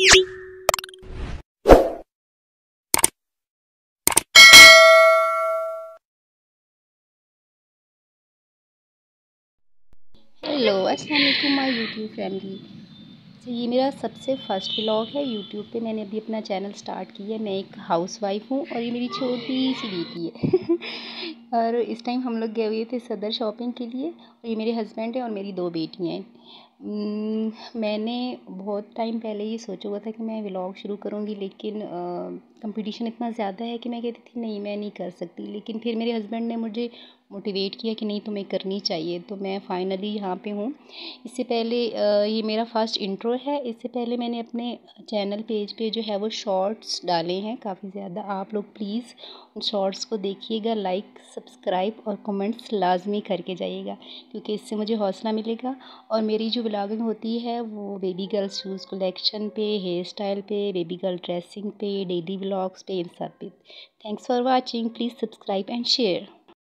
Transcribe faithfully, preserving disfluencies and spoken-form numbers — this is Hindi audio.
हेलो अस्सलाम वालेकुम माय यूट्यूब फैमिली। तो ये मेरा सबसे फर्स्ट व्लॉग है यूट्यूब पे। मैंने अभी अपना चैनल स्टार्ट किया है। मैं एक हाउसवाइफ हूँ और ये मेरी छोटी सी बेटी है और इस टाइम हम लोग गए हुए थे सदर शॉपिंग के लिए और ये मेरे हस्बैंड हैं और मेरी दो बेटियाँ हैं। उम, मैंने बहुत टाइम पहले ये सोचा हुआ था कि मैं व्लॉग शुरू करूँगी, लेकिन कंपटीशन इतना ज़्यादा है कि मैं कहती थी नहीं मैं नहीं कर सकती। लेकिन फिर मेरे हस्बैंड ने मुझे मोटिवेट किया कि नहीं तुम्हें करनी चाहिए, तो मैं फ़ाइनली यहाँ पे हूँ। इससे पहले अ, ये मेरा फर्स्ट इंट्रो है। इससे पहले मैंने अपने चैनल पेज पे जो है वो शॉर्ट्स डाले हैं काफ़ी ज़्यादा। आप लोग प्लीज़ उन शॉर्ट्स को देखिएगा, लाइक सब्सक्राइब और कमेंट्स लाजमी करके जाइएगा, क्योंकि इससे मुझे हौसला मिलेगा। और मेरी जो व्लॉगिंग होती है वो बेबी गर्ल शूज़ कलेक्शन पे, हेयर स्टाइल पे, बेबी गर्ल ड्रेसिंग पे, डेली व्लॉग्स पे, इन सब पे। Thanks for watching. Please subscribe and share.